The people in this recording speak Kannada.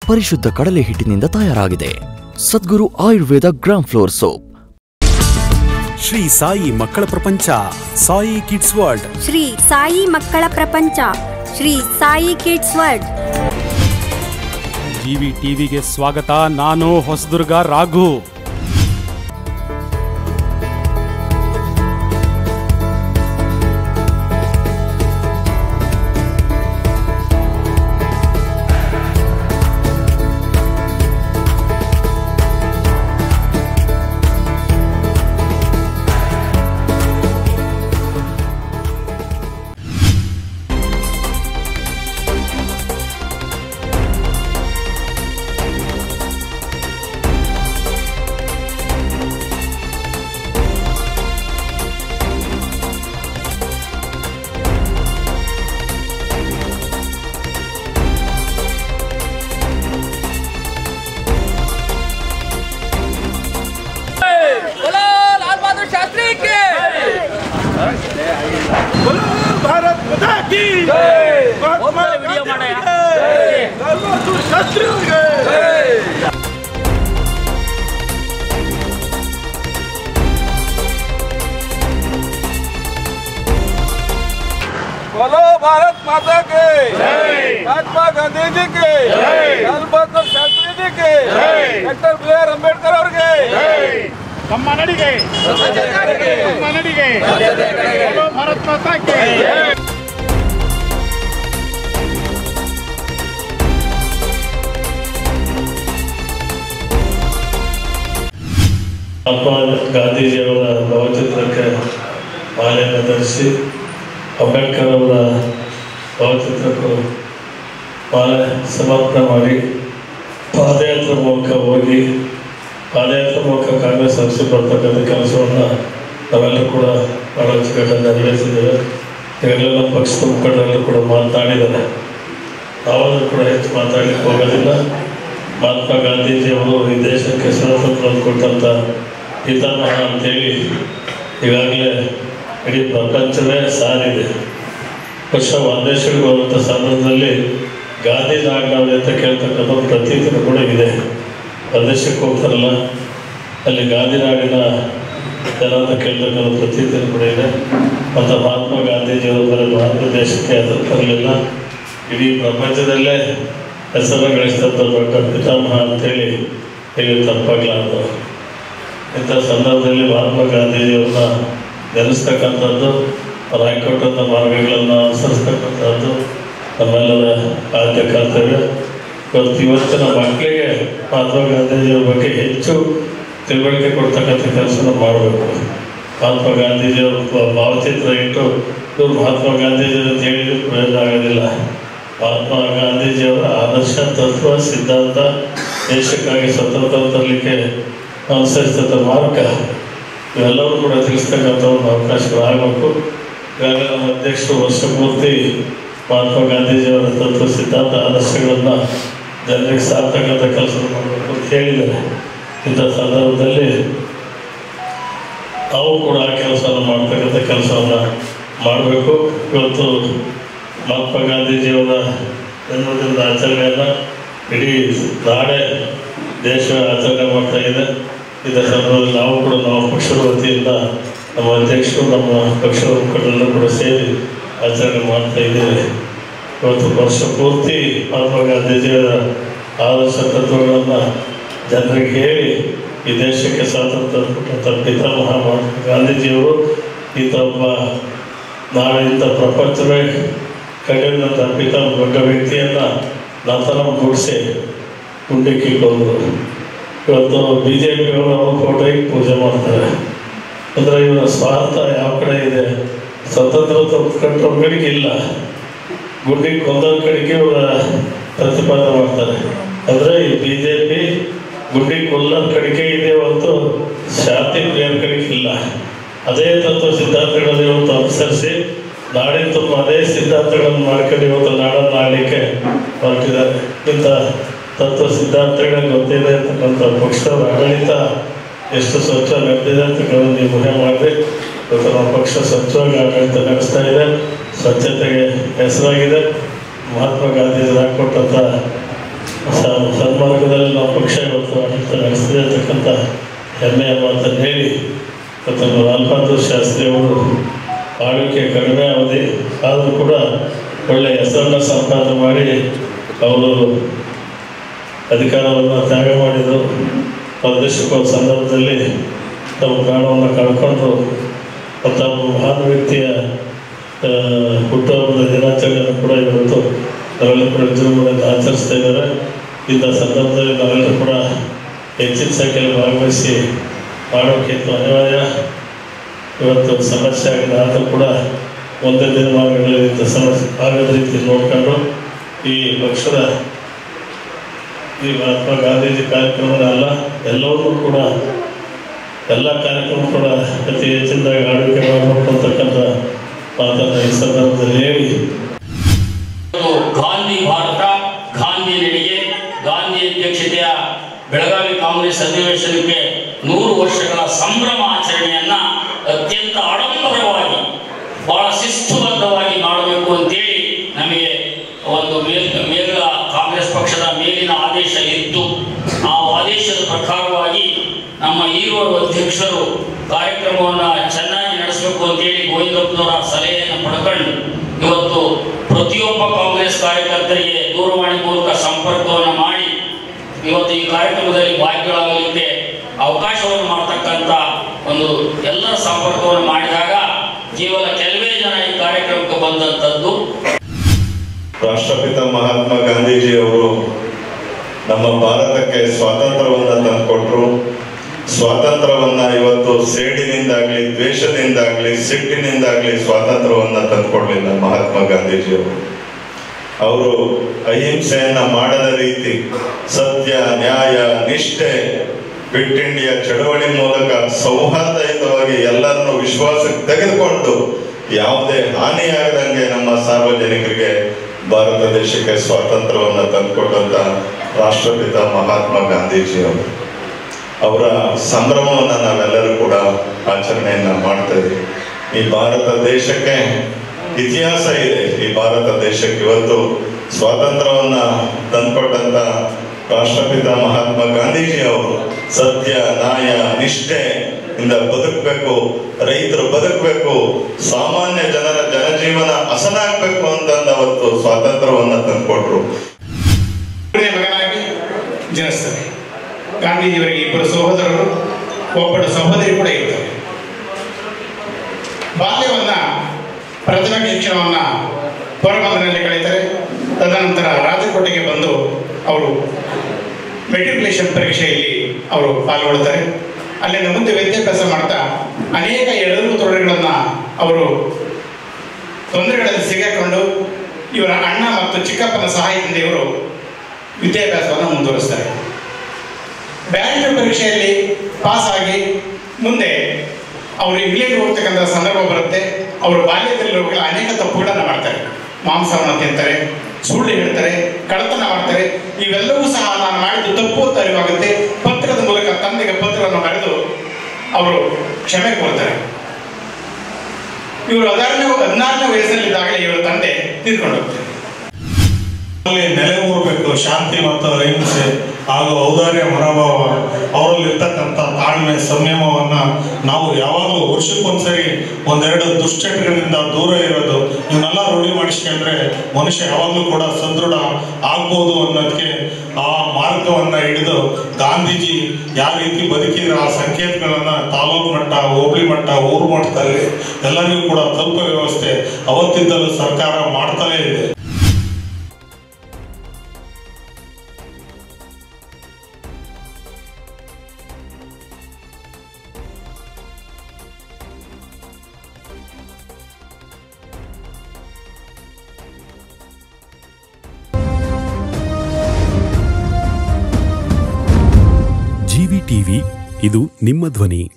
ಪರಿಶುದ್ಧ ಕಡಲೆ ಹಿಟ್ಟಿನಿಂದ ತಯಾರಾಗಿದೆ. Sadguru Ayurveda gram flour soap. Shri Sai ಮಕ್ಕಳ ಪ್ರಪಂಚ, ಸಾಯಿ ಕಿಡ್ಸ್ ವರ್ಲ್ಡ್. ಶ್ರೀ ಸಾಯಿ ಮಕ್ಕಳ ಪ್ರಪಂಚ, Shri Sai kids world. G ಟಿವಿಗೆ ಸ್ವಾಗತ. ನಾನು ಹೊಸದುರ್ಗ ರಾಘು. बोलो भारत माता के महात्मा गांधी जी के, लाल बहादुर शास्त्री जी के, डॉक्टर बी.आर. अंबेडकर ಅವ್ರಿಗೆ ನಮ್ಮ ನಡಿಗೆ ನಮ್ಮ ನಡಿಗೆ बोलो भारत माता के. ಮಹಾತ್ಮ ಗಾಂಧೀಜಿಯವರ ಭಾವಚಿತ್ರಕ್ಕೆ ಮಾಲೆಯನ್ನು ಧರಿಸಿ, ಅಂಬೇಡ್ಕರ್ ಅವರ ಭಾವಚಿತ್ರಕ್ಕೂ ಮಾಲೆ ಸಮರ್ಪಣೆ ಮಾಡಿ ಪಾದಯಾತ್ರೆ ಮೂಲಕ ಹೋಗಿ ಪಾದಯಾತ್ರೆ ಮೂಲಕ ಕಾಂಗ್ರೆಸ್ ಹರಿಸಿ ಬರ್ತಕ್ಕಂಥ ಕೆಲಸವನ್ನು ನಾವೆಲ್ಲರೂ ಕೂಡ ಭಾಳ ಅಚ್ಚುಕಟ್ಟಾಗಿ ನೆರವೇರಿಸಿದ್ದೇವೆ. ಈಗಾಗಲೇ ನಮ್ಮ ಪಕ್ಷದ ಮುಖಂಡರೆಲ್ಲರೂ ಕೂಡ ಮಾತನಾಡಿದ್ದಾರೆ. ನಾವಾದರೂ ಕೂಡ ಹೆಚ್ಚು ಮಾತಾಡಲಿಕ್ಕೆ ಹೋಗೋದಿಲ್ಲ. ಮಹಾತ್ಮ ಗಾಂಧೀಜಿಯವರು ಈ ದೇಶಕ್ಕೆ ಸ್ವಾತಂತ್ರ್ಯ ಕೊಟ್ಟಂಥ ಪಿತಾಮಹ ಅಂತೇಳಿ ಈಗಾಗಲೇ ಇಡೀ ಪ್ರಪಂಚವೇ ಸಾರಿದೆ. ವರ್ಷ ಹೊರದೇಶಗಳಿಗೆ ಹೋಗುವಂಥ ಸಂದರ್ಭದಲ್ಲಿ ಗಾಂಧಿ ನಾಡಿನವ್ರು ಅಂತ ಕೇಳ್ತಕ್ಕಂಥ ಪ್ರತೀತಿನೂ ಕೂಡ ಇದೆ. ಹೊರದೇಶಕ್ಕೆ ಹೋಗ್ತಾರಲ್ಲ, ಅಲ್ಲಿ ಗಾಂಧಿ ನಾಡಿನ ಜನ ಅಂತ ಕೇಳ್ತಕ್ಕಂಥ ಪ್ರತೀತಿನೂ ಕೂಡ ಇದೆ. ಮತ್ತು ಮಹಾತ್ಮ ಗಾಂಧೀಜಿಯವರು ಬರೀ ಭಾರತ ದೇಶಕ್ಕೆ ಹೆಸರು ತರಲಿಲ್ಲ, ಇಡೀ ಪ್ರಪಂಚದಲ್ಲೇ ಹೆಸರನ್ನು ಗಳಿಸಿದಂಥ ದೊಡ್ಡ ಪಿತಾಮಹ ಅಂತೇಳಿ ಹೇಳಿ ತಪ್ಪಾಗಲಾರ್ದು. ಇಂಥ ಸಂದರ್ಭದಲ್ಲಿ ಮಹಾತ್ಮ ಗಾಂಧೀಜಿಯವ್ರನ್ನ ನೆನೆಸ್ತಕ್ಕಂಥದ್ದು, ಅವ್ರು ಹಾಕಿಕೊಟ್ಟಂಥ ಮಾರ್ಗಗಳನ್ನು ಅನುಸರಿಸ್ತಕ್ಕಂಥದ್ದು ನಮ್ಮೆಲ್ಲರ ಆದ್ಯ ಕರ್ತವ್ಯ. ಇವತ್ತಿನ ಮಕ್ಕಳಿಗೆ ಮಹಾತ್ಮ ಗಾಂಧೀಜಿಯವ್ರ ಬಗ್ಗೆ ಹೆಚ್ಚು ತಿಳುವಳಿಕೆ ಕೊಡ್ತಕ್ಕಂಥ ಕೆಲಸನ ಮಾಡಬೇಕು. ಮಹಾತ್ಮ ಗಾಂಧೀಜಿಯವ್ರ ಭಾವಚಿತ್ರ ಇಟ್ಟು ಇವರು ಮಹಾತ್ಮ ಗಾಂಧೀಜಿಯವರು ಅಂತ ಹೇಳಿದ್ರು ಪ್ರಯೋಜನ ಆಗೋದಿಲ್ಲ. ಮಹಾತ್ಮ ಗಾಂಧೀಜಿಯವರ ಆದರ್ಶ, ತತ್ವ, ಸಿದ್ಧಾಂತ, ದೇಶಕ್ಕಾಗಿ ಸ್ವತಂತ್ರ ತರಲಿಕ್ಕೆ ಅನುಸರಿಸಿದ ಮಾರ್ಗ ಇವೆಲ್ಲವೂ ಕೂಡ ತಿಳಿಸ್ತಕ್ಕಂಥ ಒಂದು ಅವಕಾಶಗಳಾಗಬೇಕು. ಈಗಾಗಲೇ ನಮ್ಮ ಅಧ್ಯಕ್ಷರು ವರ್ಷ ಪೂರ್ತಿ ಮಹಾತ್ಮ ಗಾಂಧೀಜಿಯವರ ತತ್ವ, ಸಿದ್ಧಾಂತ, ಆದರ್ಶಗಳನ್ನು ಜನರಿಗೆ ಸಾರ್ತಕ್ಕಂಥ ಕೆಲಸ ಮಾಡಬೇಕು ಅಂತ ಹೇಳಿದ್ದಾರೆ. ಇಂಥ ಸಂದರ್ಭದಲ್ಲಿ ನಾವು ಕೂಡ ಆ ಕೆಲಸವನ್ನು ಮಾಡ್ತಕ್ಕಂಥ ಕೆಲಸವನ್ನು ಮಾಡಬೇಕು. ಇವತ್ತು ಮಹಾತ್ಮ ಗಾಂಧೀಜಿಯವರ ಜನ್ಮದಿನದ ಆಚರಣೆಯನ್ನು ಇಡೀ ನಾಡೇ ದೇಶ ಆಚರಣೆ ಮಾಡ್ತಾ ಇದೆ. ಇದರ ಸಂದರ್ಭದಲ್ಲಿ ನಾವು ಕೂಡ ನಮ್ಮ ಪಕ್ಷದ ವತಿಯಿಂದ ನಮ್ಮ ಅಧ್ಯಕ್ಷರು, ನಮ್ಮ ಪಕ್ಷದ ಮುಖಂಡರೆಲ್ಲರೂ ಕೂಡ ಸೇರಿ ಆಚರಣೆ ಮಾಡ್ತಾ ಇದ್ದೇವೆ. ಇವತ್ತು ವರ್ಷ ಪೂರ್ತಿ ಮಹಾತ್ಮ ಗಾಂಧೀಜಿಯವರ ಆದರ್ಶ ತತ್ವಗಳನ್ನು ಜನರಿಗೆ ಹೇಳಿ ಈ ದೇಶಕ್ಕೆ ಸ್ವಾತಂತ್ರ್ಯ ಕೊಟ್ಟಂಥ ಪಿತಾಮಹ ಮಹಾತ್ಮ ಗಾಂಧೀಜಿಯವರು ಇಂಥ ಒಬ್ಬ ನಾಳಿಂದ ಪ್ರಪಂಚವೇ ಕಡೆದಂಥ ಪಿತಾಮಹ ದೊಡ್ಡ ವ್ಯಕ್ತಿಯನ್ನು ನಂತರ ಗುಡಿಸಿ ಗುಂಡಿಕ್ಕಿ ಕೊಂದರು. ಇವತ್ತು BJP ಅವರು ಫೋಟೋಗೆ ಪೂಜೆ ಮಾಡ್ತಾರೆ. ಅಂದರೆ ಇವರ ಸ್ವಾರ್ಥ ಯಾವ ಕಡೆ ಇದೆ? ಸ್ವತಂತ್ರ ಕಟ್ಟೋ ಕಡೆಗೆ ಇಲ್ಲ, ಗುಂಡಿಗೆ ಕೊಂದ ಕಡೆಗೆ ಇವರ ಪ್ರತಿಪಾದನೆ ಮಾಡ್ತಾರೆ. ಅಂದರೆ ಈ BJP ಗುಂಡಿ ಕೊಲ್ಲದ ಕಡೆಗೆ ಇದೆ ಹೊರತು ಶಾಂತಿ ಪ್ರಿಯರ ಕಡೆಗೆ ಇಲ್ಲ. ಅದೇ ತತ್ವ ಸಿದ್ಧಾಂತಗಳನ್ನು ಇವತ್ತು ಅನುಸರಿಸಿ ನಾಡಿನ ತುಂಬ ಅದೇ ಸಿದ್ಧಾಂತಗಳನ್ನು ಮಾಡ್ಕೊಂಡು ಇವತ್ತು ನಾಡನ್ನು ಆಡಲಿಕ್ಕೆ ಹೊರಟಿದ್ದಾರೆ. ಇಂಥ ತತ್ವ ಸಿದ್ಧಾಂತಗಳಿಗೆ ಗೊತ್ತಿದೆ ಅಂತಕ್ಕಂಥ ಪಕ್ಷದ ಆಡಳಿತ ಎಷ್ಟು ಸ್ವಚ್ಛ ನಡೆದಿದೆ ಅಂತಕ್ಕಂಥ ನೀವು ಊಹೆ ಮಾಡಿದೆ. ಇವತ್ತು ನಮ್ಮ ಪಕ್ಷ ಸ್ವಚ್ಛವಾಗಿ ಆಡಳಿತ ನಡೆಸ್ತಾ ಇದೆ, ಸ್ವಚ್ಛತೆಗೆ ಹೆಸರಾಗಿದೆ. ಮಹಾತ್ಮ ಗಾಂಧೀಜಿ ಹಾಕ್ಕೊಟ್ಟಂಥ ಸನ್ಮಾರ್ಗದಲ್ಲಿ ನಾವು ಪಕ್ಷ ಇವತ್ತು ನಡೆಸ್ತಿದೆ ಅಂತಕ್ಕಂಥ ಹೆಮ್ಮೆಯ ಮಾತನ್ನು ಹೇಳಿ ಮತ್ತು ಲಾಲ್ ಬಹದ್ದೂರ್ ಶಾಸ್ತ್ರಿ ಅವರು ಆಳ್ವಿಕೆ ಕಡಿಮೆ ಅವಧಿ ಆದರೂ ಕೂಡ ಒಳ್ಳೆಯ ಹೆಸರನ್ನು ಸಂಪಾದನೆ ಮಾಡಿ ಅವರು ಅಧಿಕಾರವನ್ನು ತ್ಯಾಗ ಮಾಡಿದರು. ಪ್ರದೇಶಕ್ಕೆ ಸಂದರ್ಭದಲ್ಲಿ ತಮ್ಮ ಪ್ರಾಣವನ್ನು ಕಳ್ಕೊಂಡ್ರು. ಮತ್ತು ಮಹಾನ್ ವ್ಯಕ್ತಿಯ ಹುಟ್ಟುಹಬ್ಬದ ದಿನಾಚರಣೆಯನ್ನು ಕೂಡ ಇವತ್ತು ನಾವೆಲ್ಲರೂ ಕೂಡ ವಿಜೃಂಭಣೆಯಿಂದ ಆಚರಿಸ್ತಾ ಇದ್ದಾರೆ. ಇಂಥ ಸಂದರ್ಭದಲ್ಲಿ ನಾವೆಲ್ಲರೂ ಕೂಡ ಹೆಚ್ಚಿನ ಸಂಖ್ಯೆಯಲ್ಲಿ ಭಾಗವಹಿಸಿ ಮಾಡೋಕ್ಕಿಂತ ಅನಿವಾರ್ಯ. ಇವತ್ತು ಸಮಸ್ಯೆ ಆಗಿದೆ ಆದರೂ ಕೂಡ ಒಂದೇ ದಿನಮಾನಗಳಲ್ಲಿ ಇಂಥ ಸಮಸ್ಯೆ ಆಗದ ರೀತಿ ನೋಡ್ಕೊಂಡು ಈ ಪಕ್ಷದ ಈ ಮಹಾತ್ಮ ಗಾಂಧೀಜಿ ಕಾರ್ಯಕ್ರಮದಲ್ಲ ಎಲ್ಲವನ್ನೂ ಕೂಡ ಎಲ್ಲ ಕಾರ್ಯಕ್ರಮ ಕೂಡ ಅತಿ ಹೆಚ್ಚಿನದಾಗಿ ಆಳ್ವಿಕೆ ಮಾಡಬೇಕು ಅಂತಕ್ಕಂಥ ಮಾತನ್ನು ಈ ಸಂದರ್ಭದಲ್ಲಿ ಹೇಳಿ ಗಾಂಧಿ ಭಾರತ ಗಾಂಧಿ ನಡಿಗೆ ಗಾಂಧಿ ಅಧ್ಯಕ್ಷತೆಯ ಬೆಳಗಾವಿ ಕಾಂಗ್ರೆಸ್ ಅಧಿವೇಶನಕ್ಕೆ 100 ವರ್ಷಗಳ ಸಂಭ್ರಮ ಆಚರಣೆಯನ್ನ ಅತ್ಯಂತ ಆಡಂಬರವಾಗಿ ಬಹಳ ಶಿಸ್ತುಬದ್ಧವಾಗಿ ಮಾಡಬೇಕು ಅಂತೇಳಿ ನಮಗೆ ಒಂದು ಮೇಲ ಕಾಂಗ್ರೆಸ್ ಪಕ್ಷದ ಮೇಲಿನ ಆದೇಶ ಇತ್ತು. ಆ ಆದೇಶದ ಪ್ರಕಾರವಾಗಿ ನಮ್ಮ ಈರೋರು ಅಧ್ಯಕ್ಷರು ಕಾರ್ಯಕ್ರಮವನ್ನು ಚೆನ್ನಾಗಿ ನಡೆಸಬೇಕು ಅಂತೇಳಿ ಗೋವಿಂದಪ್ಪನವರ ಸಲಹೆಯನ್ನು ಪಡ್ಕೊಂಡು ಇವತ್ತು ಪ್ರತಿಯೊಬ್ಬ ಕಾಂಗ್ರೆಸ್ ಕಾರ್ಯಕರ್ತರಿಗೆ ದೂರವಾಣಿ ಮೂಲಕ ಸಂಪರ್ಕವನ್ನು ಮಾಡಿ ಇವತ್ತು ಈ ಕಾರ್ಯಕ್ರಮದಲ್ಲಿ ಭಾಗಿಗಳಾಗಲಿಕ್ಕೆ ಅವಕಾಶವನ್ನು ಮಾಡತಕ್ಕಂಥ ಒಂದು ಎಲ್ಲರ ಸಂಪರ್ಕವನ್ನು ಮಾಡಿದಾಗ ಕೇವಲ ಕೆಲವೇ ಜನ ಈ ಕಾರ್ಯಕ್ರಮಕ್ಕೆ ಬಂದಂಥದ್ದು. ರಾಷ್ಟ್ರಪಿತ ಮಹಾತ್ಮ ಗಾಂಧೀಜಿ ಅವರು ನಮ್ಮ ಭಾರತಕ್ಕೆ ಸ್ವಾತಂತ್ರ್ಯವನ್ನು ತಂದುಕೊಟ್ರು. ಸ್ವಾತಂತ್ರ್ಯವನ್ನ ಇವತ್ತು ಸೇಡಿನಿಂದಾಗ್ಲಿ ದ್ವೇಷದಿಂದಾಗ್ಲಿ ಸಿಟ್ಟಿನಿಂದಾಗ್ಲಿ ಸ್ವಾತಂತ್ರ್ಯವನ್ನ ತಂದುಕೊಡ್ಲಿಲ್ಲ ಮಹಾತ್ಮ ಗಾಂಧೀಜಿಯವರು. ಅವರು ಅಹಿಂಸೆಯನ್ನ ಮಾಡದ ರೀತಿ ಸತ್ಯ ನ್ಯಾಯ ನಿಷ್ಠೆ ಕ್ವಿಟ್ ಇಂಡಿಯಾ ಚಳವಳಿ ಮೂಲಕ ಸೌಹಾರ್ದಯುತವಾಗಿ ಎಲ್ಲರನ್ನು ವಿಶ್ವಾಸಕ್ಕೆ ತೆಗೆದುಕೊಂಡು ಯಾವುದೇ ಹಾನಿಯಾಗದಂಗೆ ನಮ್ಮ ಸಾರ್ವಜನಿಕರಿಗೆ ಭಾರತ ದೇಶಕ್ಕೆ ಸ್ವಾತಂತ್ರ್ಯವನ್ನು ತಂದುಕೊಟ್ಟಂತ ರಾಷ್ಟ್ರಪಿತ ಮಹಾತ್ಮ ಗಾಂಧೀಜಿಯವರು ಅವರ ಸಂಭ್ರಮವನ್ನ ನಾವೆಲ್ಲರೂ ಕೂಡ ಆಚರಣೆಯನ್ನ ಮಾಡ್ತೇವೆ. ಈ ಭಾರತ ದೇಶಕ್ಕೆ ಇತಿಹಾಸ ಇದೆ. ಈ ಭಾರತ ದೇಶಕ್ಕೆ ಇವತ್ತು ಸ್ವಾತಂತ್ರ್ಯವನ್ನ ತಂದುಕೊಟ್ಟಂತ ರಾಷ್ಟ್ರಪಿತ ಮಹಾತ್ಮ ಗಾಂಧೀಜಿ ಅವರು ಸತ್ಯ ನ್ಯಾಯ ನಿಷ್ಠೆ ಇಂದ ಬದುಕಬೇಕು, ರೈತರು ಬದುಕಬೇಕು, ಸಾಮಾನ್ಯ ಜನರ ಜನಜೀವನ ಹಸನಾಗಬೇಕು ಅಂತ ಅವತ್ತು ಸ್ವಾತಂತ್ರ್ಯವನ್ನ ತಂದುಕೊಟ್ರು. ಮಗನಾಗಿ ಜನಿಸ್ತಾರೆ. ಗಾಂಧೀಜಿಯವರಿಗೆ 2 ಸಹೋದರರು, ಒಬ್ಬಳು ಸಹೋದರಿ ಕೂಡ ಇರ್ತಾರೆ. ಬಾಲ್ಯವನ್ನ ಪ್ರಾಥಮಿಕ ಶಿಕ್ಷಣವನ್ನ ಪೋರಬಂದರಲ್ಲಿ ಕಳೀತಾರೆ. ತದನಂತರ ರಾಜಕೋಟೆಗೆ ಬಂದು ಅವರು ಮೆಟ್ರಿಕ್ಯುಲೇಷನ್ ಪರೀಕ್ಷೆಯಲ್ಲಿ ಅವರು ಪಾಲ್ಗೊಳ್ತಾರೆ. ಅಲ್ಲಿಂದ ಮುಂದೆ ವಿದ್ಯಾಭ್ಯಾಸ ಮಾಡ್ತಾ ಅನೇಕ ಎಡರು ತೊಡರುಗಳನ್ನು ಅವರು ತೊಂದರೆಗಳಲ್ಲಿ ಸಿಗಾಕೊಂಡು ಇವರ ಅಣ್ಣ ಮತ್ತು ಚಿಕ್ಕಪ್ಪನ ಸಹಾಯದಿಂದ ಇವರು ವಿದ್ಯಾಭ್ಯಾಸವನ್ನು ಮುಂದುವರಿಸ್ತಾರೆ. ಬ್ಯಾರಿಸ್ಟರ್ ಪರೀಕ್ಷೆಯಲ್ಲಿ ಪಾಸ್ ಆಗಿ ಮುಂದೆ ಅವರು ಇಂಗ್ಲೆಂಡ್ ಹೋಗ್ತಕ್ಕಂಥ ಸಂದರ್ಭ ಬರುತ್ತೆ. ಅವರು ಬಾಲ್ಯದಲ್ಲಿರುವಾಗ ಅನೇಕ ತಪ್ಪುಗಳನ್ನು ಮಾಡ್ತಾರೆ. ಮಾಂಸವನ್ನು ತಿಂತಾರೆ, ಸುಳ್ಳು ಹೇಳ್ತಾರೆ, ಕಳ್ಳತನ ಮಾಡ್ತಾರೆ. ಇವೆಲ್ಲವೂ ಸಹ ನಾನು ಮಾಡಿದ್ದು ತಪ್ಪು ಅಂತ ಅರಿವಾಗುತ್ತೆ. ಪತ್ರದ ಮೂಲಕ ತಂದೆಗೆ ಪತ್ರವನ್ನು ಬರೆದು ಅವರು ಕ್ಷಮೆ ಕೋರ್ತಾರೆ. ಇವರು 14ನೇ ವಯಸ್ಸಲ್ಲಿದ್ದಾಗಲೇ ಇವರ ತಂದೆ ತೀರ್ಕೊಂಡು ಹೋಗ್ತಾರೆ. ನೆಲೆ ಊರಬೇಕು ಶಾಂತಿ ಮತ್ತು ಅಹಿಂಸೆ ಹಾಗೂ ಔದಾರ್ಯ ಮನೋಭಾವ ಅವರಲ್ಲಿರ್ತಕ್ಕಂಥ ತಾಳ್ಮೆ ಸಂಯಮವನ್ನ ನಾವು ಯಾವಾಗಲೂ ವರ್ಷಕ್ಕೊಂದ್ಸರಿ 1-2 ದುಶ್ಚಟಗಳಿಂದ ದೂರ ಇರೋದು ಇವನ್ನೆಲ್ಲ ರೂಢಿ ಮಾಡಿಸ್ಕೊಂಡ್ರೆ ಮನುಷ್ಯ ಯಾವಾಗಲೂ ಕೂಡ ಸದೃಢ ಆಗ್ಬೋದು ಅನ್ನೋದಕ್ಕೆ ಆ ಮಾರ್ಗವನ್ನ ಹಿಡಿದು ಗಾಂಧೀಜಿ ಯಾವ ರೀತಿ ಬದುಕಿದ್ರೆ ಆ ಸಂಕೇತಗಳನ್ನ ತಾಲೂಕು ಮಟ್ಟ, ಹೋಬಳಿ ಮಟ್ಟ, ಊರು ಮಟ್ಟದಲ್ಲಿ ಎಲ್ಲರಿಗೂ ಕೂಡ ತಲುಪೋ ವ್ಯವಸ್ಥೆ ಅವತ್ತಿದ್ದಲು ಸರ್ಕಾರ ಮಾಡ್ತಲೇ ಇದೆ. ಜಿವಿ ಟಿವಿ, ಇದು ನಿಮ್ಮ ಧ್ವನಿ.